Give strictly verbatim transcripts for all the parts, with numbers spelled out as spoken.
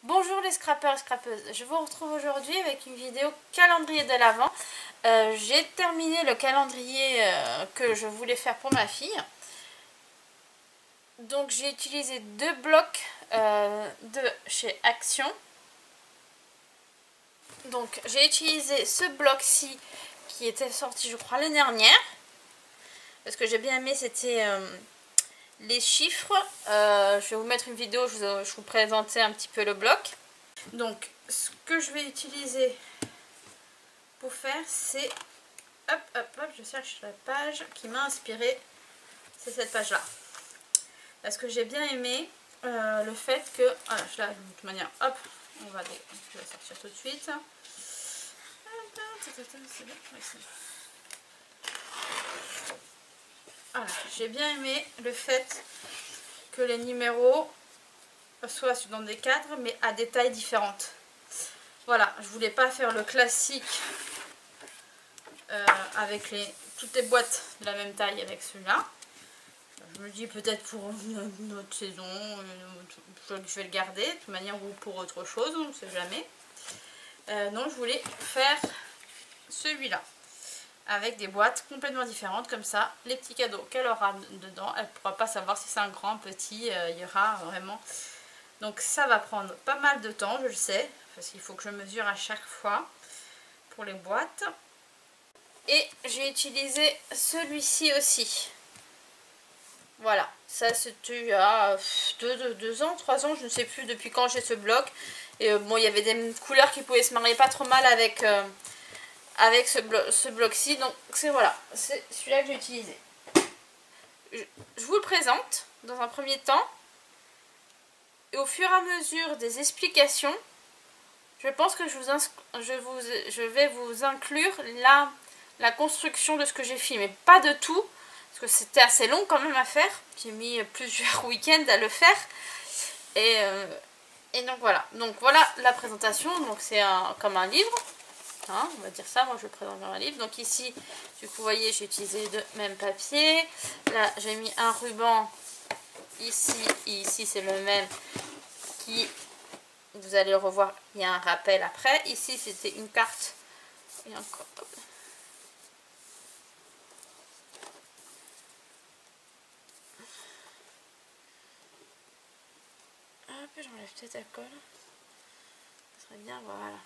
Bonjour les scrappeurs et scrappeuses, je vous retrouve aujourd'hui avec une vidéo calendrier de l'Avent. Euh, J'ai terminé le calendrier euh, que je voulais faire pour ma fille. Donc j'ai utilisé deux blocs euh, de chez Action. Donc j'ai utilisé ce bloc-ci qui était sorti je crois l'année dernière. Parce que j'ai bien aimé, c'était euh, les chiffres. Euh, je vais vous mettre une vidéo, je vous, je vous présentais un petit peu le bloc. Donc ce que je vais utiliser pour faire, c'est hop hop hop, je cherche la page qui m'a inspiré, c'est cette page là, parce que j'ai bien aimé euh, le fait que voilà, je la de toute manière, hop, on va je vais la sortir tout de suite. Voilà, j'ai bien aimé le fait que les numéros soient dans des cadres mais à des tailles différentes. Voilà, je voulais pas faire le classique euh, avec les, toutes les boîtes de la même taille avec celui-là. Je me dis peut-être pour une, une autre saison, une, je vais le garder de toute manière ou pour autre chose, on ne sait jamais. Euh, donc je voulais faire celui-là avec des boîtes complètement différentes comme ça. Les petits cadeaux qu'elle aura dedans, elle ne pourra pas savoir si c'est un grand, petit, euh, il y aura vraiment. Donc ça va prendre pas mal de temps, je le sais, parce qu'il faut que je mesure à chaque fois pour les boîtes. Et j'ai utilisé celui-ci aussi. Voilà, ça c'était il y a deux, deux, deux ans, trois ans, je ne sais plus depuis quand j'ai ce bloc. Et euh, bon, il y avait des couleurs qui pouvaient se marier pas trop mal avec, euh, avec ce, blo ce bloc-ci. Donc c'est voilà, c'est celui-là que j'ai utilisé. Je, je vous le présente dans un premier temps. Et au fur et à mesure des explications, je pense que je, vous je, vous, je vais vous inclure la, la construction de ce que j'ai filmé. Pas de tout, parce que c'était assez long quand même à faire. J'ai mis plusieurs week-ends à le faire. Et, euh, et donc voilà. Donc voilà la présentation. Donc c'est comme un livre. Hein, on va dire ça, moi je le présente dans un livre. Donc ici, du coup, vous voyez, j'ai utilisé le même papier. Là, j'ai mis un ruban ici et ici, c'est le même qui... Vous allez le revoir, il y a un rappel après. Ici, c'était une carte. Et encore. Hop, j'enlève peut-être la colle. Ça serait bien, voilà.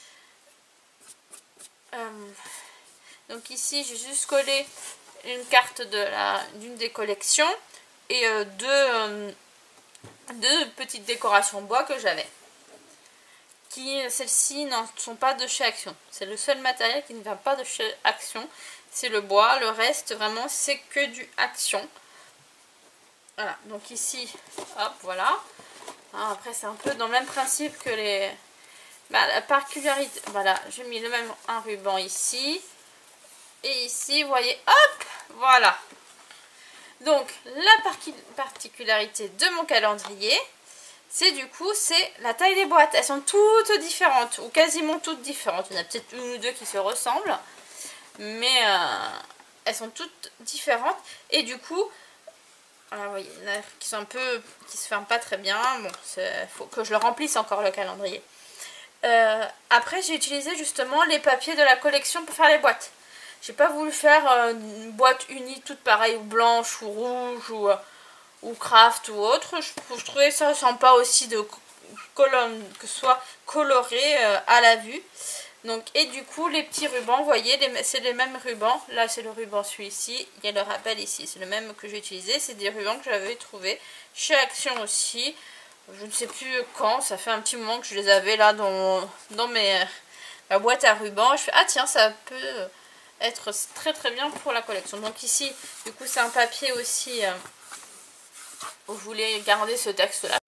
Euh, donc ici, j'ai juste collé une carte de la d'une des collections et euh, deux, euh, deux petites décorations bois que j'avais. Qui, celles-ci ne sont pas de chez Action. C'est le seul matériel qui ne vient pas de chez Action. C'est le bois. Le reste, vraiment, c'est que du Action. Voilà. Donc ici, hop, voilà. Hein, après, c'est un peu dans le même principe que les... Bah, la particularité... Voilà, j'ai mis le même un ruban ici. Et ici, vous voyez, hop, voilà. Donc, la particularité de mon calendrier... c'est du coup, c'est la taille des boîtes. Elles sont toutes différentes, ou quasiment toutes différentes. Il y en a peut-être une ou deux qui se ressemblent, mais euh, elles sont toutes différentes. Et du coup, voilà, vous voyez, il y en a qui sont un peu, qui se ferment pas très bien. Bon, il faut que je le remplisse encore le calendrier. Euh, après, j'ai utilisé justement les papiers de la collection pour faire les boîtes. J'ai pas voulu faire euh, une boîte unie toute pareille, ou blanche, ou rouge, ou... Euh, ou craft ou autre. Je, je trouvais ça sympa aussi de colonne que ce soit coloré euh, à la vue. Donc, et du coup les petits rubans, vous voyez, c'est les mêmes rubans. Là c'est le ruban celui-ci, il y a le rappel ici, c'est le même que j'ai utilisé. C'est des rubans que j'avais trouvé chez Action aussi, je ne sais plus quand, ça fait un petit moment que je les avais là dans, dans mes, ma boîte à rubans. Je fais ah tiens, ça peut être très très bien pour la collection. Donc ici du coup c'est un papier aussi euh, vous voulez garder ce texte là.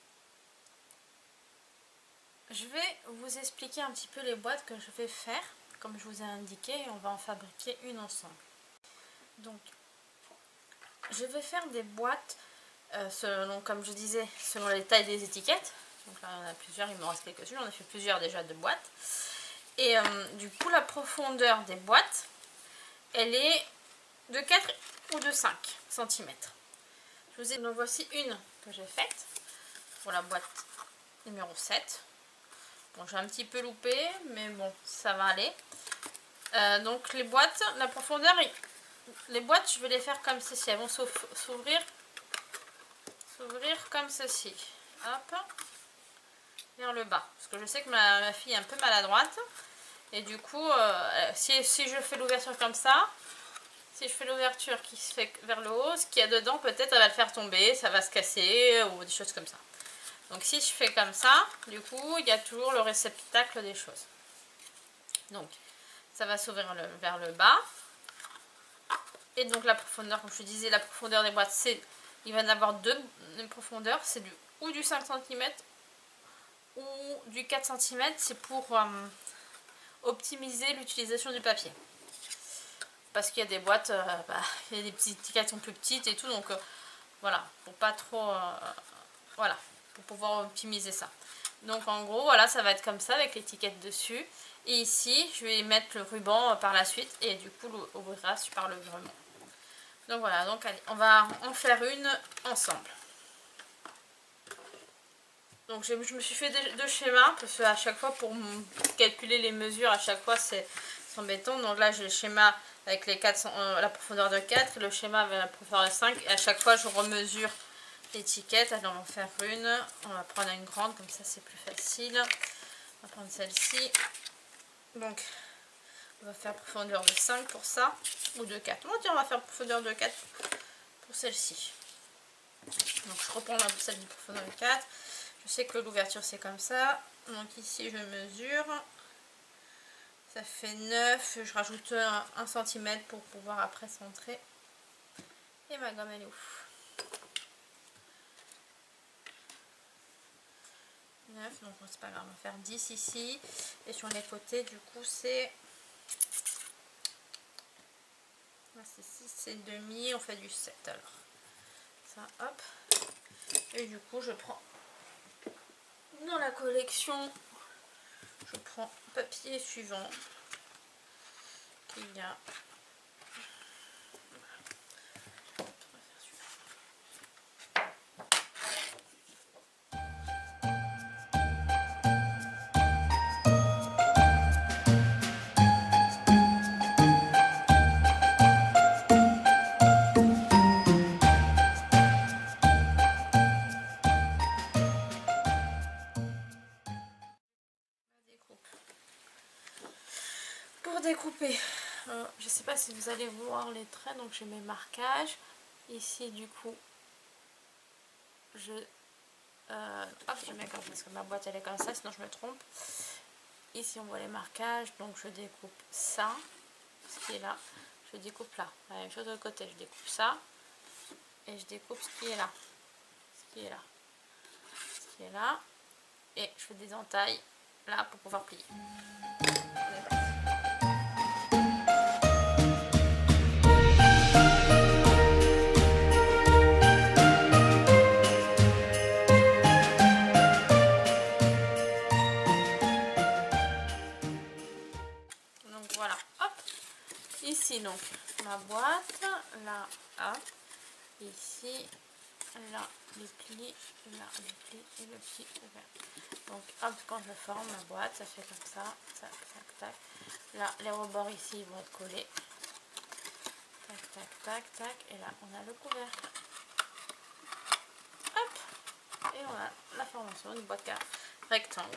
Je vais vous expliquer un petit peu les boîtes que je vais faire comme je vous ai indiqué, et on va en fabriquer une ensemble. Donc je vais faire des boîtes euh, selon, comme je disais, selon les tailles des étiquettes. Donc là il y en a plusieurs, il me reste quelques-unes, j'en ai fait plusieurs déjà de boîtes. Et euh, du coup la profondeur des boîtes, elle est de quatre ou de cinq centimètres. Je vous ai, donc voici une que j'ai faite pour la boîte numéro sept. Bon, j'ai un petit peu loupé, mais bon, ça va aller. Euh, donc les boîtes, la profondeur, les boîtes, je vais les faire comme ceci. Elles vont s'ouvrir s'ouvrir comme ceci. Hop, vers le bas. Parce que je sais que ma, ma fille est un peu maladroite. Et du coup, euh, si, si je fais l'ouverture comme ça, si je fais l'ouverture qui se fait vers le haut, ce qu'il y a dedans, peut-être elle va le faire tomber, ça va se casser ou des choses comme ça. Donc si je fais comme ça, du coup, il y a toujours le réceptacle des choses. Donc, ça va s'ouvrir vers le bas. Et donc la profondeur, comme je te disais, la profondeur des boîtes, c'est, il va y en avoir deux profondeurs, c'est du ou du cinq centimètres ou du quatre centimètres, c'est pour euh, optimiser l'utilisation du papier. Parce qu'il y a des boîtes, euh, bah, il y a des petites étiquettes qui sont plus petites et tout, donc euh, voilà, pour pas trop, euh, voilà, pour pouvoir optimiser ça. Donc en gros, voilà, ça va être comme ça avec l'étiquette dessus. Et ici, je vais mettre le ruban par la suite et du coup, l'ouvrira par le ruban. Donc voilà, donc allez, on va en faire une ensemble. Donc je me suis fait deux schémas parce qu'à chaque fois pour calculer les mesures, à chaque fois c'est embêtant. Donc là j'ai le schéma avec les quatre, euh, la profondeur de quatre, le schéma avec la profondeur de cinq et à chaque fois je remesure l'étiquette. Alors on va en faire une, on va prendre une grande comme ça c'est plus facile. On va prendre celle-ci. Donc on va faire profondeur de cinq pour ça ou de quatre. On va dire on va faire profondeur de quatre pour celle-ci. Donc je reprends celle de profondeur de quatre. Je sais que l'ouverture c'est comme ça. Donc ici je mesure. Ça fait neuf. Je rajoute un centimètre pour pouvoir après centrer. Et ma gomme elle est ouf. neuf. Donc c'est pas grave. On va faire dix ici. Et sur les côtés du coup c'est... c'est six, c'est demi. On fait du sept alors. Ça hop. Et du coup je prends... Dans la collection, je prends papier suivant qu'il y a. Découper, euh, je sais pas si vous allez voir les traits, donc j'ai mes marquages ici du coup je euh, hop je mets comme ça parce que ma boîte elle est comme ça sinon je me trompe. Ici on voit les marquages, donc je découpe ça, ce qui est là, je découpe là, la même chose de l'autre côté, je découpe ça et je découpe ce qui est là, ce qui est là, ce qui est là et je fais des entailles là pour pouvoir plier. Donc ma boîte, là, hop, ici, là, les plis, là, les plis et le pli ouvert. Donc hop, quand je forme ma boîte, ça fait comme ça, tac, tac, tac. Là, les rebords ici ils vont être collés. Tac, tac, tac, tac. Et là, on a le couvercle. Hop, et on a la formation d'une boîte rectangle.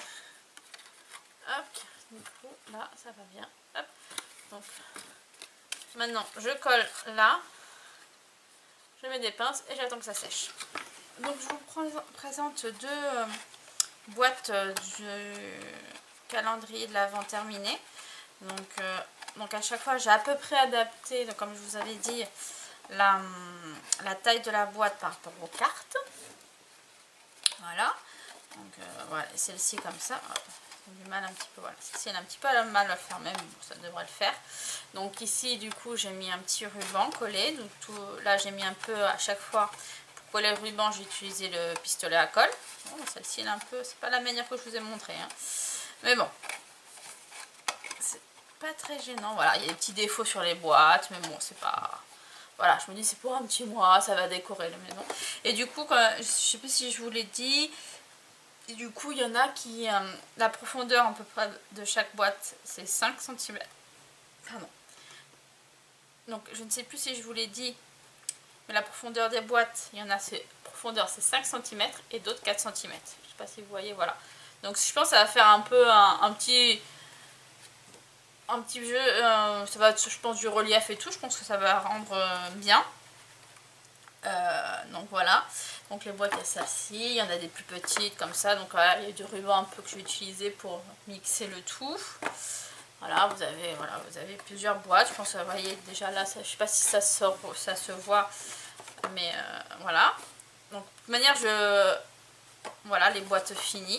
Hop, du coup, là, ça va bien. Hop, donc... Maintenant, je colle là, je mets des pinces et j'attends que ça sèche. Donc, je vous présente deux euh, boîtes euh, du calendrier de l'Avent terminé. Donc, euh, donc, à chaque fois, j'ai à peu près adapté, donc, comme je vous avais dit, la, la taille de la boîte par rapport aux cartes. Voilà. Donc, euh, voilà, celle-ci comme ça. Du mal un petit peu, voilà, si elle a un petit peu mal à le faire même, ça devrait le faire. Donc ici du coup j'ai mis un petit ruban collé, donc tout, là j'ai mis un peu à chaque fois pour coller le ruban, j'ai utilisé le pistolet à colle. Bon, celle-ci elle est un peu, c'est pas la manière que je vous ai montré, hein. Mais bon, c'est pas très gênant. Voilà, il y a des petits défauts sur les boîtes, mais bon c'est pas, voilà, je me dis c'est pour un petit mois, ça va décorer la maison. Et du coup, quand, je sais plus si je vous l'ai dit, Et du coup, il y en a qui... Euh, la profondeur à peu près de chaque boîte, c'est cinq centimètres. Pardon. Donc, je ne sais plus si je vous l'ai dit, mais la profondeur des boîtes, il y en a, c'est profondeur, c'est cinq centimètres et d'autres quatre centimètres. Je ne sais pas si vous voyez, voilà. Donc, je pense que ça va faire un peu un, un petit... Un petit jeu, euh, ça va être, je pense, du relief et tout. Je pense que ça va rendre euh, bien. Euh, donc voilà, donc les boîtes il y a celle-ci, il y en a des plus petites comme ça, donc voilà, il y a du ruban un peu que je vais utiliser pour mixer le tout. Voilà, vous avez, voilà, vous avez plusieurs boîtes, je pense que vous voyez déjà là, ça, je sais pas si ça, sort, ça se voit, mais euh, voilà. Donc de toute manière, je, voilà les boîtes finies.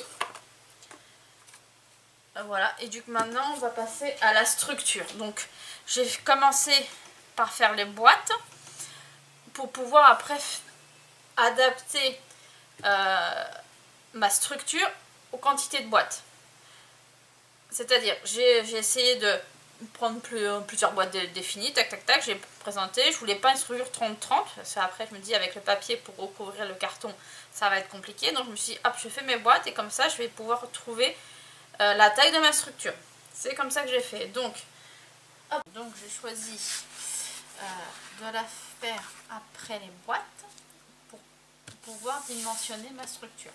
Voilà, et du coup maintenant on va passer à la structure. Donc j'ai commencé par faire les boîtes pour pouvoir après adapter euh, ma structure aux quantités de boîtes. C'est-à-dire, j'ai essayé de prendre plus, plusieurs boîtes définies, tac tac tac, j'ai présenté, je voulais pas une structure trente trente, parce qu'après je me dis avec le papier pour recouvrir le carton, ça va être compliqué, donc je me suis dit, hop, je fais mes boîtes, et comme ça je vais pouvoir trouver euh, la taille de ma structure. C'est comme ça que j'ai fait, donc, hop, donc j'ai choisi euh, de la faire après les boîtes, pouvoir dimensionner ma structure.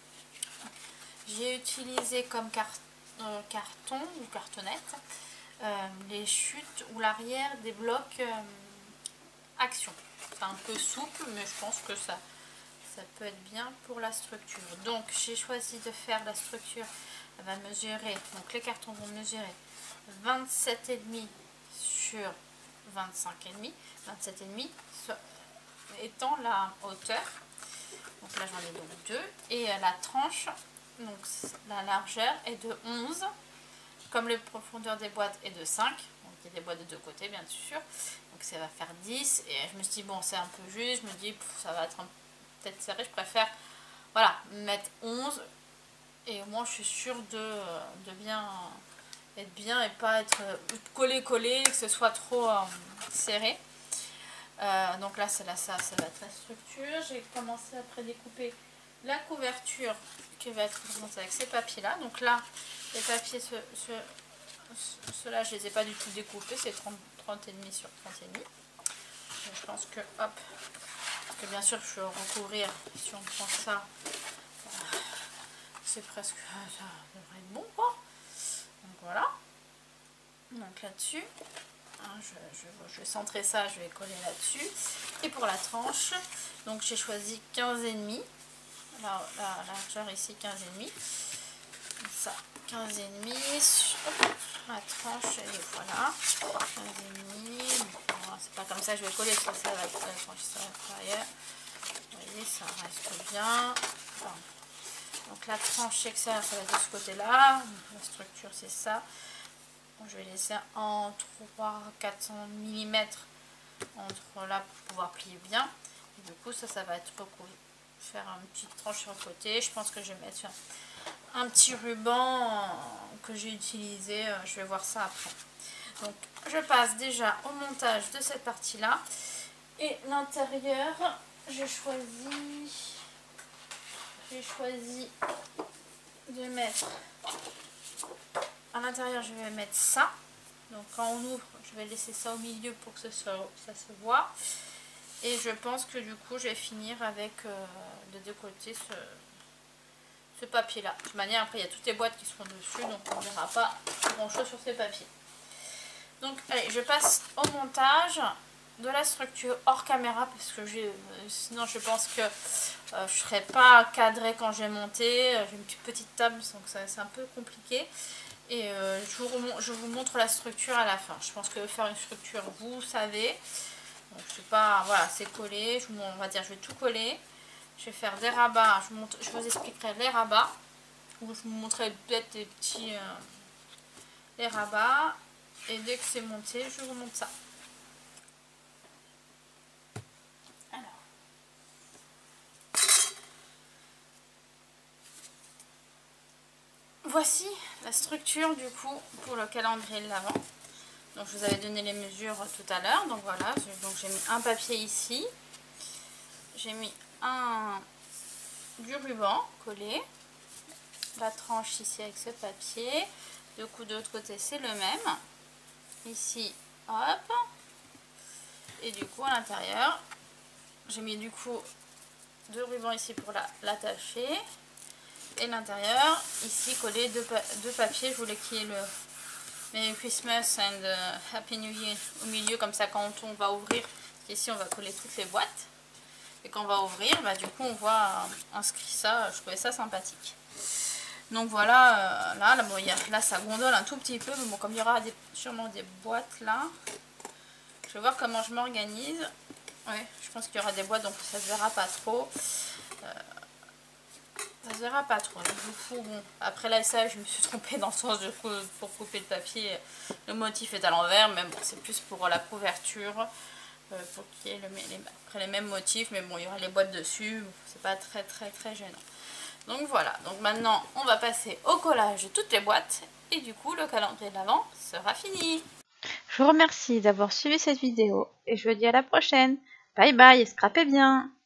J'ai utilisé comme car euh, carton ou cartonnette euh, les chutes ou l'arrière des blocs euh, action. C'est un peu souple, mais je pense que ça, ça peut être bien pour la structure. Donc j'ai choisi de faire la structure, elle va mesurer, donc les cartons vont mesurer vingt-sept virgule cinq sur vingt-cinq virgule cinq, vingt-sept virgule cinq étant la hauteur. Donc là j'en ai donc deux. Et la tranche, donc la largeur est de onze. Comme la profondeur des boîtes est de cinq. Donc il y a des boîtes de deux côtés bien sûr. Donc ça va faire dix. Et je me suis dit bon c'est un peu juste. Je me dis pff, ça va être peut-être serré. Je préfère voilà, mettre onze. Et au moins je suis sûre de, de bien être bien et pas être collé collé. Que ce soit trop euh, serré. Euh, donc là c'est là ça, ça va être la structure. J'ai commencé après découper la couverture qui va être présentée avec ces papiers là. Donc là les papiers, ceux-là ce, ce, je les ai pas du tout découpés, c'est trente, trente et demi sur trente et demi. Donc je pense que hop, parce que bien sûr je vais recouvrir, si on prend ça, euh, c'est presque, ça devrait être bon quoi. Donc voilà, donc là-dessus. Je, je, je vais centrer ça, je vais coller là-dessus. Et pour la tranche, donc j'ai choisi quinze virgule cinq. La, la largeur ici quinze virgule cinq. Ça, quinze virgule cinq. La tranche, et voilà. quinze virgule cinq. Bon, c'est pas comme ça, je vais coller, ça, ça va être la tranche à l'intérieur. Vous voyez, ça reste bien. Enfin, donc la tranche extérieure, ça va être de ce côté-là. La structure, c'est ça. Je vais laisser en trois à quatre cents millimètres entre là pour pouvoir plier bien. Et du coup, ça, ça va être beaucoup. Faire une petite tranche sur le côté. Je pense que je vais mettre un, un petit ruban que j'ai utilisé. Je vais voir ça après. Donc, je passe déjà au montage de cette partie-là. Et l'intérieur, j'ai choisi, j'ai choisi de mettre... À l'intérieur, je vais mettre ça. Donc quand on ouvre, je vais laisser ça au milieu pour que ça, soit, ça se voit. Et je pense que du coup, je vais finir avec euh, de deux côtés ce, ce papier-là. De toute manière, après, il y a toutes les boîtes qui seront dessus, donc on ne verra pas grand-chose sur ces papiers. Donc, allez, je passe au montage de la structure hors caméra, parce que j'ai, sinon je pense que euh, je ne serai pas cadrée quand je vais monter. J'ai une petite table, donc c'est un peu compliqué. Et euh, je, vous, je vous montre la structure à la fin. Je pense que faire une structure, vous savez. Donc je sais pas, voilà, c'est collé. Je vous, on va dire, je vais tout coller. Je vais faire des rabats. Je, montre, je vous expliquerai les rabats. Ou je vous montrerai peut-être des petits euh, les rabats. Et dès que c'est monté, je vous montre ça. Alors. Voici la structure du coup pour le calendrier de l'Avent. Donc je vous avais donné les mesures tout à l'heure. Donc voilà, donc j'ai mis un papier ici. J'ai mis un du ruban collé. la tranche ici avec ce papier. Du coup, de l'autre côté, c'est le même. Ici, hop. Et du coup, à l'intérieur, j'ai mis du coup deux rubans ici pour l'attacher. Et l'intérieur, ici, collé deux, pa deux papiers. Je voulais qu'il y ait le Merry Christmas and uh, Happy New Year au milieu, comme ça, quand on va ouvrir, ici, on va coller toutes les boîtes. Et quand on va ouvrir, bah, du coup, on voit inscrit ça. Je trouvais ça sympathique. Donc voilà, euh, là, là, bon, y a, là, ça gondole un tout petit peu. Mais bon, comme il y aura des, sûrement des boîtes là, je vais voir comment je m'organise. Ouais, je pense qu'il y aura des boîtes, donc ça se verra pas trop. Euh, ça se verra pas trop. Donc, du coup, bon, après là, ça, je me suis trompée dans le sens de coup, pour couper le papier. Le motif est à l'envers, mais bon, c'est plus pour la couverture. Euh, pour qu'il y ait le, les, après les mêmes motifs, mais bon, il y aura les boîtes dessus, c'est pas très très très gênant. Donc voilà, donc maintenant on va passer au collage de toutes les boîtes, et du coup le calendrier de l'Avent sera fini. Je vous remercie d'avoir suivi cette vidéo, et je vous dis à la prochaine. Bye bye et scrapez bien!